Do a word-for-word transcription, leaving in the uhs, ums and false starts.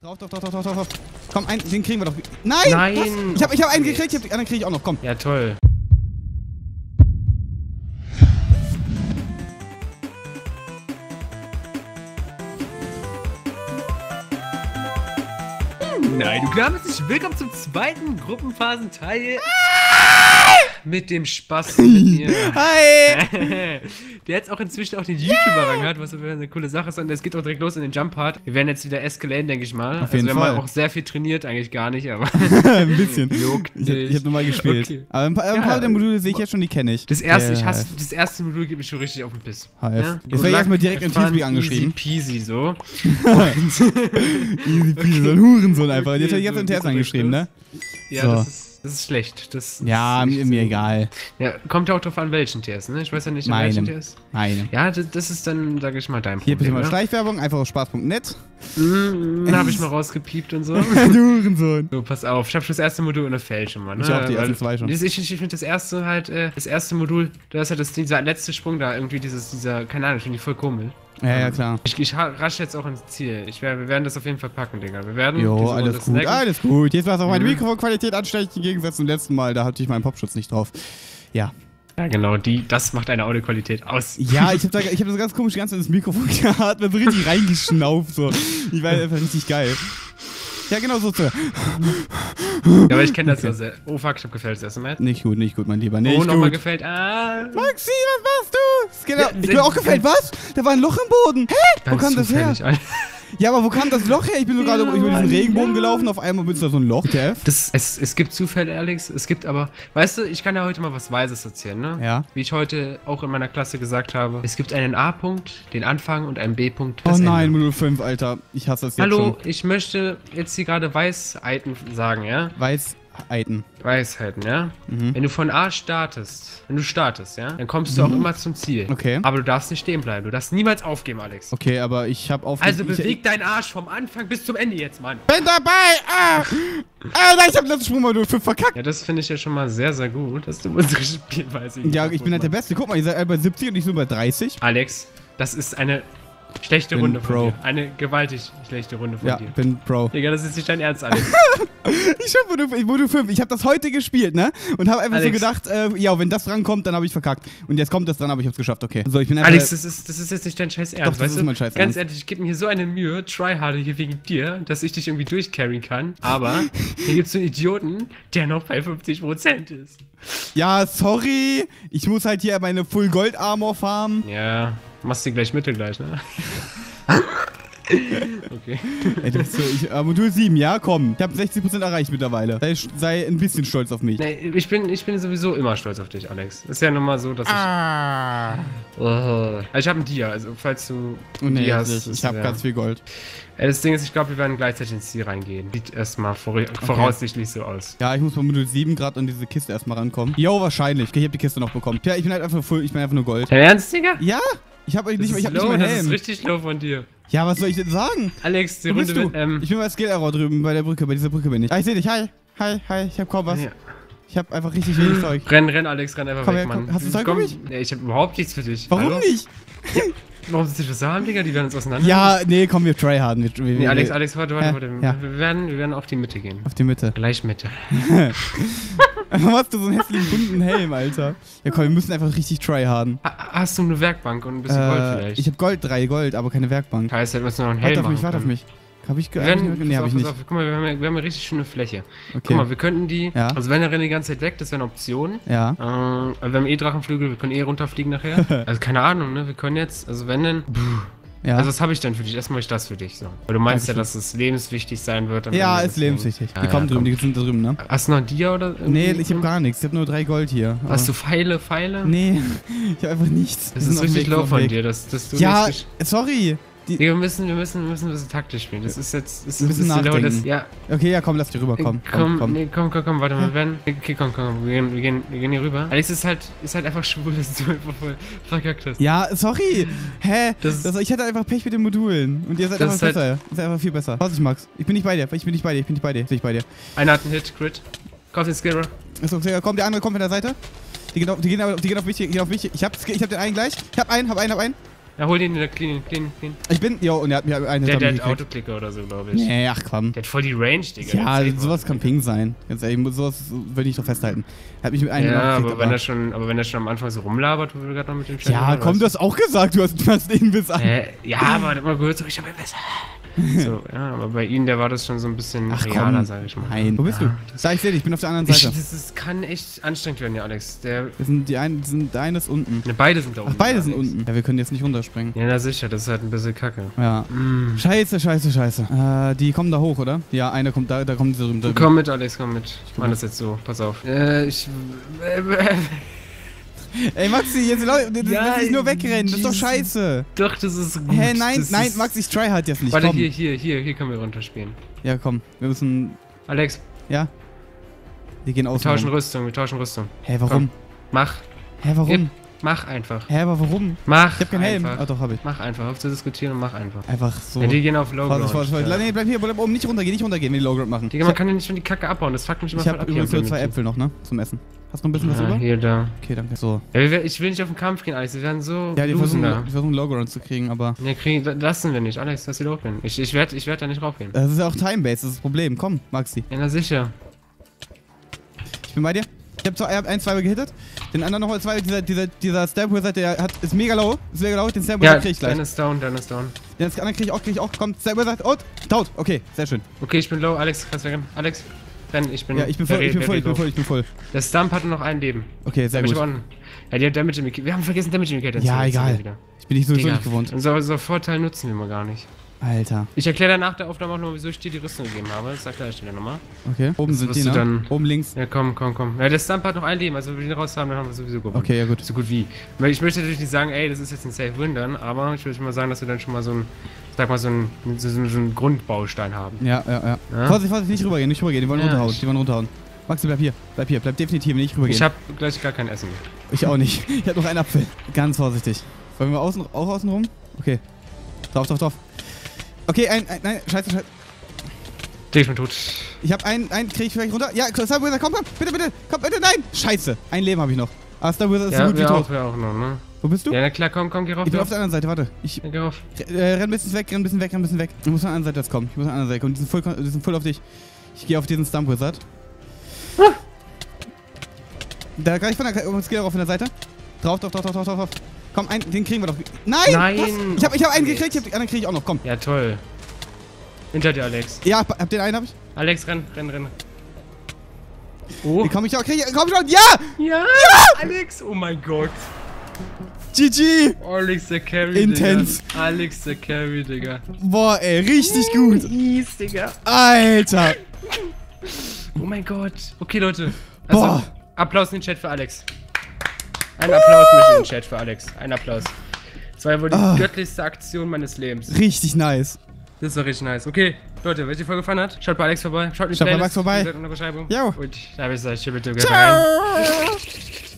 Drauf, drauf, drauf, drauf, drauf, drauf. Komm, einen, den kriegen wir doch. Nein! Nein! Was? Ich hab, ich hab einen gekriegt, ich hab, den anderen krieg ich auch noch, komm. Ja, toll. Nein, du glaubst nicht. Willkommen zum zweiten Gruppenphasenteil. Mit dem Spaß mit mir. Hi! Der jetzt auch inzwischen auch den YouTuber-Rang hat, was eine coole Sache ist. Und es geht auch direkt los in den Jump-Part. Wir werden jetzt wieder eskalieren, denke ich mal. Auf jeden also wir Fall. haben auch sehr viel trainiert, eigentlich gar nicht, aber Ein bisschen. juckt Ich hab, ich hab nur mal gespielt. Okay. Aber ein paar, ein paar Ja. der Module sehe ich jetzt schon, die kenne ich. Das erste, Ja. ich hasse, das erste Modul gibt mich schon richtig auf den Piss. H F. Ja? Jetzt werde ich erstmal direkt im Teamspeak angeschrieben. Easy peasy so. Easy peasy, so ein Hurensohn einfach. Jetzt habe ich jetzt den Test angeschrieben, ne? Ja, So. das, ist, das ist schlecht. Das Ja, ist mir, nicht mir so. egal. Ja, kommt ja auch drauf an, welchen Test, ne? Ich weiß ja nicht, an Meinem. welchen Test. Meine. Ja, das, das ist dann, sage ich mal, dein Hier bitte Problem. mal ne? Schleichwerbung, einfach auf spaß punkt net. Mm, habe ich mal rausgepiept und so. Du Hurensohn. So, pass auf, ich habe schon das erste Modul in der Fell schon mal. Ne? Ich auch die Weil ersten zwei schon. Das, ich ich finde das erste halt, äh, das erste Modul, da ist halt das, dieser letzte Sprung da, irgendwie dieses, dieser, keine Ahnung, ich finde die voll komisch. Ja, ja, klar. Ich, ich rasch jetzt auch ins Ziel. Ich wär, wir werden das auf jeden Fall packen, Digga. Wir werden Jo, diese alles Runde gut, snacken. alles gut. Jetzt war es auch meine Mhm. Mikrofonqualität anständig im Gegensatz zum letzten Mal. Da hatte ich meinen Popschutz nicht drauf. Ja. Ja, genau, die, das macht eine Audioqualität aus. Ja, ich habe da, ich hab das ganz komisch ganz ins Mikrofon gehabt, so richtig reingeschnauft. So. Ich war einfach richtig geil. Ja, genau so. so. Ja, aber ich kenne das ja sehr. Oh fuck, ich hab gefällt das erste Mal. Nicht gut, nicht gut, mein Lieber. Nicht Oh, nochmal gut. gefällt. Ah. Maxi, was machst du? Das geht auch- Ja, ich bin auch gefällt, was? Da war ein Loch im Boden. Hä? Wo Ganz kam das her? zufällig, Alter. Ja, aber wo kam das Loch her? Ich bin so gerade Ja, über diesen Mann, Regenbogen ja. gelaufen, auf einmal ist da so ein Loch, der Das, es, es gibt Zufälle, Alex. Es gibt aber, weißt du, ich kann ja heute mal was Weises erzählen, ne? Ja. Wie ich heute auch in meiner Klasse gesagt habe. Es gibt einen A-Punkt, den Anfang und einen B-Punkt. Oh das nein, Ende. Modul fünf, Alter. Ich hasse das jetzt Hallo, schon. ich möchte jetzt hier gerade Weisheiten sagen, ja? Weißheiten. Weisheiten, ja? Mhm. Wenn du von A startest, wenn du startest, ja, dann kommst du auch immer zum Ziel. Okay. Aber du darfst nicht stehen bleiben. Du darfst niemals aufgeben, Alex. Okay, aber ich hab auf... Also ich, beweg deinen Arsch vom Anfang bis zum Ende jetzt, Mann. bin dabei! Ah! Ah, nein, ich hab das Sprungmodul fünf verkackt. Ja, das finde ich ja schon mal sehr, sehr gut, dass du unsere Spielweise Ja, ich bin halt der Beste. Guck mal, ihr seid alle bei siebzig und ich nur bei dreißig. Alex, das ist eine schlechte Bin Runde von Pro. dir. Eine gewaltig schlechte Runde von Ja, dir. bin Pro. Digga, das ist nicht dein Ernst, Alex. Ich hab Modul, Modul fünf. Ich hab das heute gespielt, ne? Und hab einfach Alex. so gedacht, äh, ja, wenn das drankommt, dann habe ich verkackt. Und jetzt kommt das dran, aber ich hab's geschafft, okay. So, ich bin einfach... Alex, das ist, das ist jetzt nicht dein scheiß Ernst, Doch, das weißt ist du? mein scheiß Ganz Ernst. ehrlich, ich gebe mir hier so eine Mühe, tryharde hier wegen dir, dass ich dich irgendwie durchcarryen kann. Aber hier gibt's so einen Idioten, der noch bei fünfzig Prozent ist. Ja, sorry. Ich muss halt hier meine Full Gold Armor farmen. Ja, machst du gleich Mitte gleich, ne? Okay. Ey, du bist so, ich, äh, Modul sieben, ja, komm. Ich habe sechzig Prozent erreicht mittlerweile. Sei, sei ein bisschen stolz auf mich. Nee, ich bin, ich bin sowieso immer stolz auf dich, Alex. Ist ja nun mal so, dass ich... Ah. Oh. Also ich habe ein Dia, also falls du Oh, nee, Dia hast. ich, ich ist, habe ja. ganz viel Gold. Äh, Das Ding ist, ich glaube, wir werden gleichzeitig ins Ziel reingehen. Sieht erstmal vor, voraussichtlich so aus. Ja, ich muss bei Modul sieben gerade an diese Kiste erstmal rankommen. Jo, wahrscheinlich. Okay, ich habe die Kiste noch bekommen. Ja, ich bin halt einfach full, ich bin einfach nur Gold. Dein Ernst, Digga? Ja, ich habe nicht, Das ich ist hab nicht low, mal das ist Helm. richtig low von dir. Ja, was soll ich denn sagen? Alex, die Wo Runde bist du? wird, ähm... Ich bin bei Skill Error drüben, bei der Brücke, bei dieser Brücke bin ich. Ah, ich seh dich. Hi. Hi, hi. Ich hab kaum was. ja. Ich hab einfach richtig wenig Zeug. Renn, renn, Alex, renn einfach Komm weg, her, Mann. komm. Hast du Zeug Komm, für mich? Nee, ich habe überhaupt nichts für dich. Warum Hallo? nicht? Warum sind sie was haben, Digga? Die werden uns auseinander. Ja, nee, komm, wir tryharden. Wir, wir, Nee, Alex, wir- Alex, warte, warte, Ja, warte. ja. Wir, werden, wir werden auf die Mitte gehen. Auf die Mitte. Gleich Mitte. Warum hast du so einen hässlichen bunten Helm, Alter? Ja, komm, wir müssen einfach richtig tryharden. Ha- Hast du eine Werkbank und ein bisschen Gold Äh, vielleicht? ich hab Gold, drei Gold, aber keine Werkbank. Scheiße, wir müssen noch einen Warte Helm auf machen. mich, warte auf können. mich. Hab ich, Wir hab ich werden, Nee, hab pass ich auf, nicht. pass auf, guck mal, wir haben, ja- wir haben eine richtig schöne Fläche. Okay. Guck mal, wir könnten die, Ja. also wenn er rennt die ganze Zeit weg, das wäre eine Option. Ja. Äh, wir haben eh Drachenflügel, wir können eh runterfliegen nachher. Also keine Ahnung, ne, wir können jetzt, also wenn denn, Ja. also was habe ich denn für dich? Erstmal ich das für dich, so. Weil du meinst ja, Dankeschön. dass es lebenswichtig sein wird. am ja, Ende ist des lebenswichtig. Lebens. Die Ja, kommen ja, drüben, komm. die sind da drüben, ne? Hast du noch ein Dia oder Nee, irgendwie? ich hab gar nichts. Ich hab nur drei Gold hier. Hast du Pfeile, Pfeile? Nee, ich hab einfach nichts. Das Die ist sind auf dem richtig Weg, low auf dem von Weg. dir, dass, dass du Ja, nicht... sorry. Die, Nee, wir müssen, wir müssen, wir müssen ein bisschen taktisch spielen. Das ist jetzt... Das Wir ist müssen ein bisschen low, das, nachdenken. ja, okay, ja, komm, lass dich rüber. Komm, komm, komm, komm. Nee, komm, komm, komm, warte mal, wir werden... Okay, komm, komm, wir gehen, wir gehen, wir gehen hier rüber. Alex ist halt, ist halt einfach schwul, dass du einfach voll verkackt hast. Ja, sorry. Hä? Das- Das, ich hatte einfach Pech mit den Modulen. Und ihr seid Das einfach ist halt- besser. Ihr seid einfach viel besser. Vorsicht, Max. Ich bin nicht bei dir. Ich bin nicht bei dir. Ich bin nicht bei dir. Ich bin nicht bei dir. Einer hat einen Hit, Crit. Kauf den Skirrer. Achso, komm, der andere kommt von der Seite. Die gehen auf, die gehen auf, die gehen auf mich, die gehen auf mich. Ich hab, ich hab den einen gleich. Ich hab einen, hab einen, hab einen. Ja, hol den in der Clean, Clean, Clean. Ich bin, jo, und er hat mir eine Der, der Dummy hat gekriegt. Autoklicker oder so, glaube ich. Nee, ach komm. Der hat voll die Range, Digga. Ja, Der hat sowas safe kann auch. Ping sein. Ganz ehrlich, muss- sowas will ich doch festhalten. Er hat mich mit einem Ja, gekriegt, aber wenn, er schon, aber wenn er schon am Anfang so rumlabert, wo wir gerade noch mit dem Chat Ja, waren, komm, weißt du hast auch gesagt, du hast, du hast den bis an. Äh, ja, aber hat immer gehört, so, ich hab ein besser. So, ja, aber bei ihnen, der war das schon so ein bisschen Ach realer, komm, sag ich mal. nein. Wo bist Ja, du? Da, ich sehe dich, ich bin auf der anderen Ich, Seite. das ist, kann echt anstrengend werden, ja, Alex. Der, Wir sind die einen, die sind, der eine ist unten. ne, beide sind da Ach, unten. beide sind Alex. unten. Ja, wir können jetzt nicht runterspringen. Ja, na sicher, das ist halt ein bisschen kacke. Ja. Mm. Scheiße, scheiße, scheiße. Äh, die kommen da hoch, oder? Ja, einer kommt da, da kommen sie drüben. drüben. Komm mit, Alex, komm mit. Ich mach das jetzt so, pass auf. Äh, ich... Ey, Maxi, jetzt lau- das Ja, lass dich nur wegrennen, das ist doch Jesus. scheiße. Doch, das ist gut. Hä, nein, das nein, ist... Max, ich try halt jetzt nicht. Warte, Komm. hier, hier, hier, hier können wir runterspielen. Ja, komm, wir müssen, Alex, ja. Wir gehen wir außen tauschen rum. Rüstung, wir tauschen Rüstung. Hä, warum? Mach, Hä, warum? Gib. mach einfach. Hä, aber warum? Mach Ich hab keinen Helm. einfach. Ah, doch, hab ich. Mach einfach, auf zu diskutieren und mach einfach. Einfach so. Ja, die gehen auf Low Vorsicht, Ground. Vorsicht, Vorsicht. Nee, bleib hier, bleib oben, nicht runtergehen, nicht runtergehen, wenn die Low Ground machen. Digga, man kann ja nicht schon die Kacke abbauen, das fuckt mich immer Ich voll hab ab. übrigens hier nur am zwei Limit. Äpfel noch, ne? Zum Essen. Hast du noch ein bisschen was Ja, über? hier, da. Okay, danke. So. Ja, wir- ich will nicht auf den Kampf gehen, Alex, wir werden so Ja, die losen versuchen, da. die versuchen Low Ground zu kriegen, aber. Ne, kriegen, lassen wir nicht. Alex, lass sie hochgehen. Ich, ich werde ich werd da nicht raufgehen. Das ist ja auch Time-Based, das ist das Problem. Komm, Maxi. Ja, na sicher. Ich bin bei dir. Ich hab, zwei, ich hab ein, zwei gekittet. Den anderen noch zwei. Dieser, dieser, dieser Stab Wizard, der hat, ist mega low. Ist mega low. Den Stab Ja, Wizard krieg ich gleich. Dan ist down, Dan ist down. Den anderen krieg ich auch, krieg ich auch. Komm, Stab Wizard. Und, tot. Okay, sehr schön. Okay, ich bin low. Alex, kannst du rennen? Alex, renn, ich bin... Ja, ich bin voll, very, ich bin voll, very ich bin low. voll, ich bin voll. Der Stump hatte noch ein Leben. Okay, sehr Hab ich gut. gewonnen. Ja, die hat Damage Indicator. Wir haben vergessen Damage Indicator. Ja, zu- zu- egal. wieder. Ich bin nicht sowieso Digga, nicht gewohnt. Und so, so Vorteil nutzen wir mal gar nicht. Alter. Ich erkläre dann nach der Aufnahme auch noch, wieso ich dir die Rüstung gegeben habe. Das sagt er Stelle nochmal. Okay. Oben Das sind wirst die, du ne? dann- Oben links. Ja, komm, komm, komm. Ja, der Stump hat noch ein Leben, also wenn wir den raus haben, dann haben wir sowieso gewonnen. Okay, ja gut. So gut wie. Weil ich möchte natürlich nicht sagen, ey, das ist jetzt ein Safe Win dann, aber ich würde mal sagen, dass wir dann schon mal so ein, sag mal, so ein, so, so so einen Grundbaustein haben. Ja, ja, ja. Ja? Vorsicht, Vorsicht, nicht rübergehen, nicht rübergehen. Die wollen Ja, runterhauen. ich- Die wollen runterhauen. Maxi, bleib hier. Bleib hier. Bleib definitiv nicht rübergehen. Ich habe gleich gar kein Essen mehr. Ich auch nicht. Ich hab noch einen Apfel. Ganz vorsichtig. Wollen wir außen, auch außen rum? Okay. Drauf, drauf, drauf. Okay, ein, ein nein, scheiße, scheiße. Digga, ich bin tot. Ich hab einen, einen krieg ich vielleicht runter. Ja, Star Wizard, komm, komm, bitte, bitte, komm, bitte, nein! Scheiße, ein Leben habe ich noch. Aber Star Wizard ist so Ja, gut wie wir tot. auch, wir auch noch, ne? Wo bist du? Ja, na klar, komm, komm, geh rauf. Ich bin geh auf der anderen Seite, warte. Ich Ja, geh rauf. äh, renn ein bisschen weg, renn ein bisschen weg, renn ein bisschen weg. Ich muss von der anderen Seite jetzt kommen. Ich muss von der anderen Seite kommen. Die sind voll, die sind voll auf dich. Ich gehe auf diesen Stump Wizard. Da gleich von der Skill auf von der Seite. Drauf, drauf, drauf, drauf, drauf, drauf. Komm, ein, den kriegen wir doch. Nein! Nein! Was? Ich hab, ich hab einen Alex. gekriegt, ich hab den anderen krieg ich auch noch. Komm. Ja, toll. Hinter dir, Alex. Ja, hab, hab den einen hab ich. Alex, renn, renn, renn. Oh. Den komm ich auch, krieg ich, komm schon, ja! Ja! Alex! Oh mein Gott. G G! Alex der Carry, Intens. Digga. Alex der Carry, Digga. Boah, ey, richtig gut. Ease, Digga. Alter. Oh mein Gott. Okay, Leute. Also, Boah. Applaus in den Chat für Alex. Ein Applaus möchte ich in den Chat für Alex. Ein Applaus. Das war ja wohl die Ah. göttlichste Aktion meines Lebens. Richtig nice. Das war richtig nice. Okay, Leute, wenn euch die Folge gefallen hat, schaut bei Alex vorbei. Schaut in die Schaut bei Playlist, Max vorbei. wie gesagt, in der Beschreibung. Jo. Und da habe ich gesagt, bitte rein. Ciao.